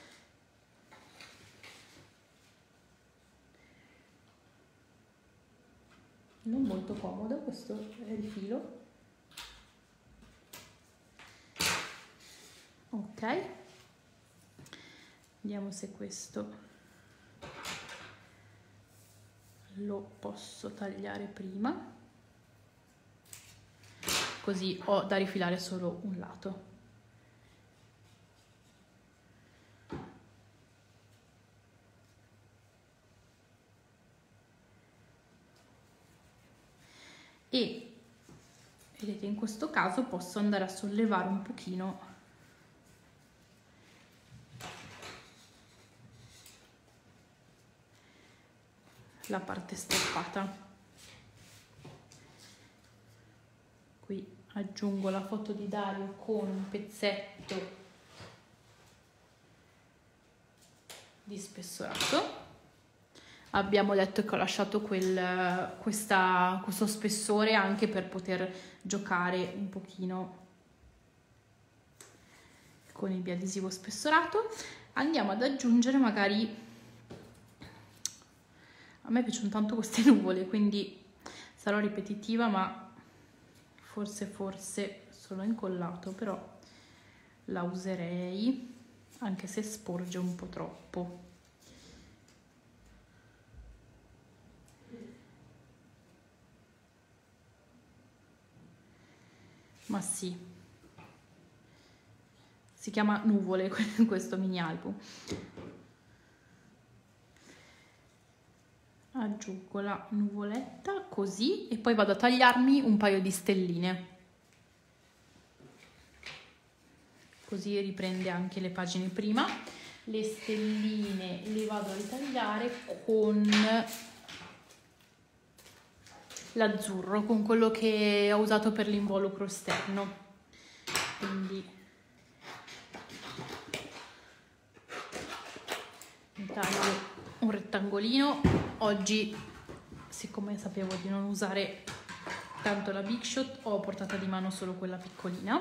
Non molto comodo questo rifilo. Ok. Vediamo se questo lo posso tagliare prima. Così ho da rifilare solo un lato. E vedete, in questo caso posso andare a sollevare un pochino la parte strappata. Qui aggiungo la foto di Dario con un pezzetto di spessorato. Abbiamo detto che ho lasciato quel, questa, questo spessore anche per poter giocare un pochino con il biadesivo spessorato. Andiamo ad aggiungere magari A me piacciono tanto queste nuvole, quindi sarò ripetitiva, ma forse forse solo incollato, però la userei, anche se sporge un po' troppo. Ma sì, si chiama Nuvole questo mini album. Aggiungo la nuvoletta così e poi vado a tagliarmi un paio di stelline, così riprende anche le pagine prima. Le stelline le vado a ritagliare con l'azzurro, con quello che ho usato per l'involucro esterno, quindi mi taglio un rettangolino. Oggi, siccome sapevo di non usare tanto la Big Shot, ho portata di mano solo quella piccolina.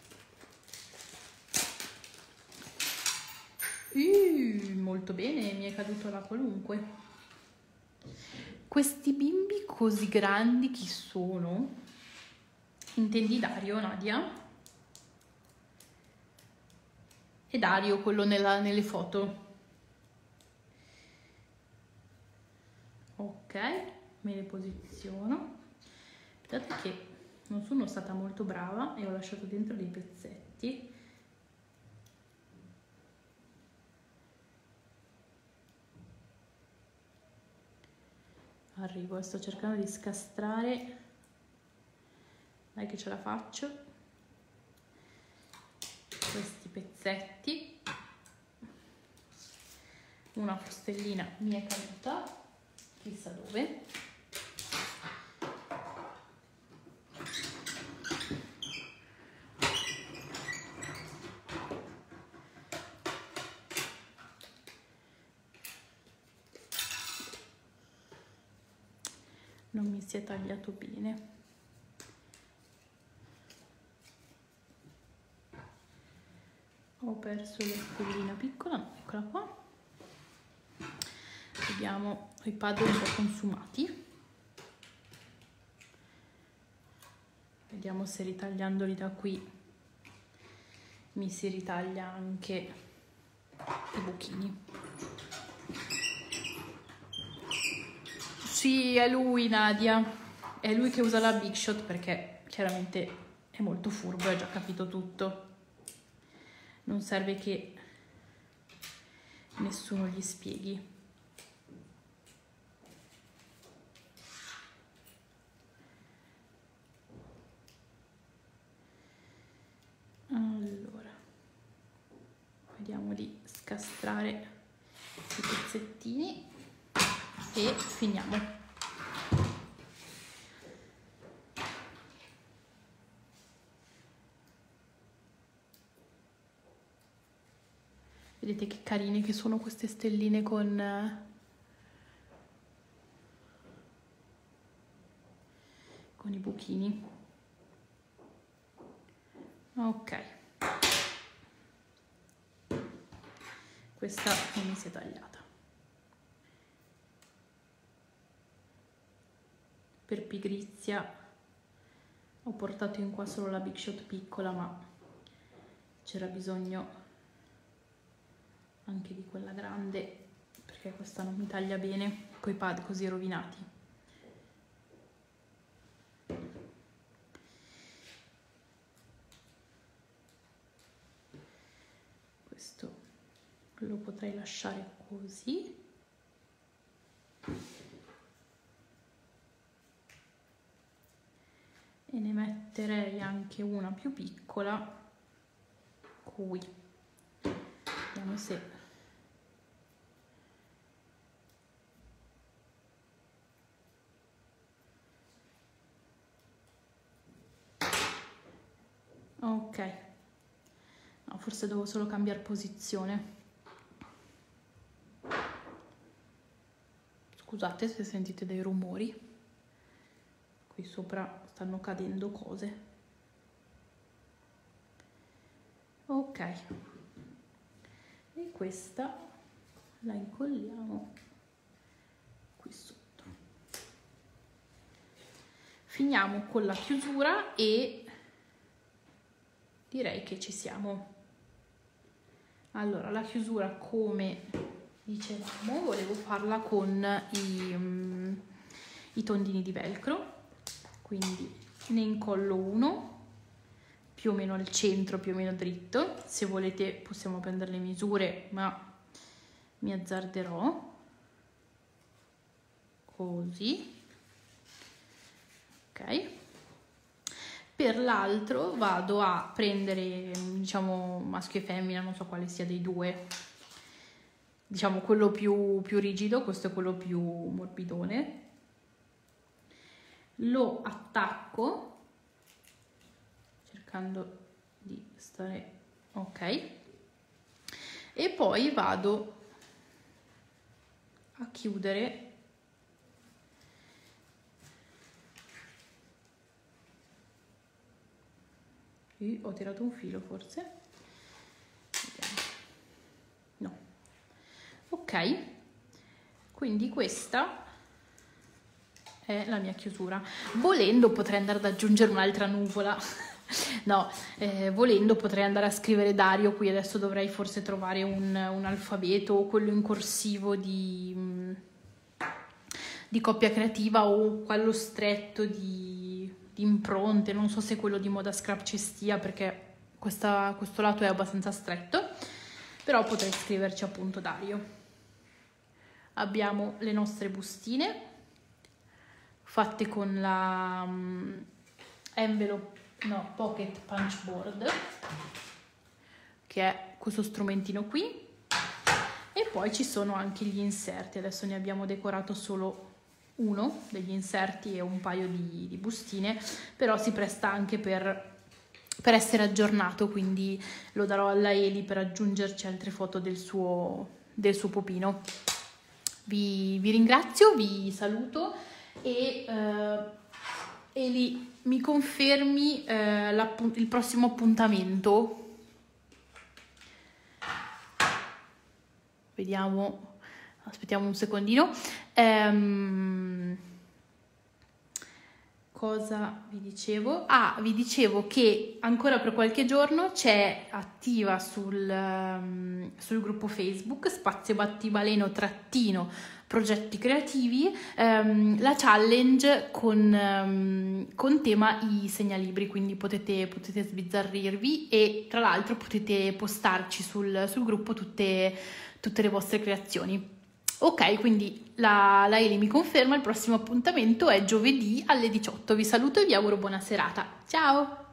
Uh, molto bene, mi è caduto la qualunque. Questi bimbi così grandi chi sono? Intendi Dario, Nadia? E Dario, quello nella, nelle foto. Ok, me le posiziono. Guardate che non sono stata molto brava e ho lasciato dentro dei pezzetti. Arrivo, sto cercando di scastrare, dai che ce la faccio, questi pezzetti. Una stellina mi è caduta, chissà dove. Non mi si è tagliato bene. Ho perso la stellina piccola, eccola qua. Abbiamo i pad un po' consumati. Vediamo se ritagliandoli da qui mi si ritaglia anche i buchini. Sì, è lui, Nadia. È lui che usa la Big Shot perché chiaramente è molto furbo, ha già capito tutto. Non serve che nessuno gli spieghi. Allora, vediamo di scastrare i pezzettini e finiamo. Vedete che carine che sono queste stelline con, con i buchini. Ok. Questa non mi si è tagliata. Per pigrizia ho portato in qua solo la Big Shot piccola, ma c'era bisogno anche di quella grande perché questa non mi taglia bene coi pad così rovinati. Questo lo potrei lasciare così. E ne metterei anche una più piccola qui. Vediamo se ok, no, forse devo solo cambiare posizione. Scusate se sentite dei rumori, qui sopra stanno cadendo cose. Ok, e questa la incolliamo qui. qui sotto. Finiamo con la chiusura e direi che ci siamo. Allora, la chiusura, come dicevamo, volevo farla con i, um, i tondini di velcro, quindi ne incollo uno più o meno al centro, più o meno dritto. Se volete possiamo prendere le misure, ma mi azzarderò. Così. Ok. Per l'altro vado a prendere, diciamo, maschio e femmina, non so quale sia dei due, diciamo quello più, più rigido, questo è quello più morbidone. Lo attacco cercando di stare ok, e poi vado a chiudere qui. Ho tirato un filo forse, vediamo. No, ok, quindi questa è la mia chiusura. Volendo potrei andare ad aggiungere un'altra nuvola. No, eh, volendo potrei andare a scrivere Dario qui. Adesso dovrei forse trovare un, un alfabeto, o quello in corsivo di, di Coppia Creativa, o quello stretto di, di Impronte. Non so se quello di Moda Scrap ci stia, perché questa, questo lato è abbastanza stretto, però potrei scriverci appunto Dario. Abbiamo le nostre bustine fatte con la um, envelope, no, pocket punch board, che è questo strumentino qui, e poi ci sono anche gli inserti. Adesso ne abbiamo decorato solo uno degli inserti e un paio di, di bustine, però si presta anche per, per essere aggiornato, quindi lo darò alla Eli per aggiungerci altre foto del suo, del suo popino. Vi, vi ringrazio, vi saluto e uh, Eli, mi confermi eh, il prossimo appuntamento? Vediamo, aspettiamo un secondino. Ehm, cosa vi dicevo? Ah, vi dicevo che ancora per qualche giorno c'è attiva sul, um, sul gruppo Facebook Spazio Battibaleno trattino progetti creativi, um, la challenge con, um, con tema i segnalibri, quindi potete, potete sbizzarrirvi e tra l'altro potete postarci sul, sul gruppo tutte, tutte le vostre creazioni. Ok, quindi la, la Eli mi conferma, il prossimo appuntamento è giovedì alle diciotto. Vi saluto e vi auguro buona serata. Ciao!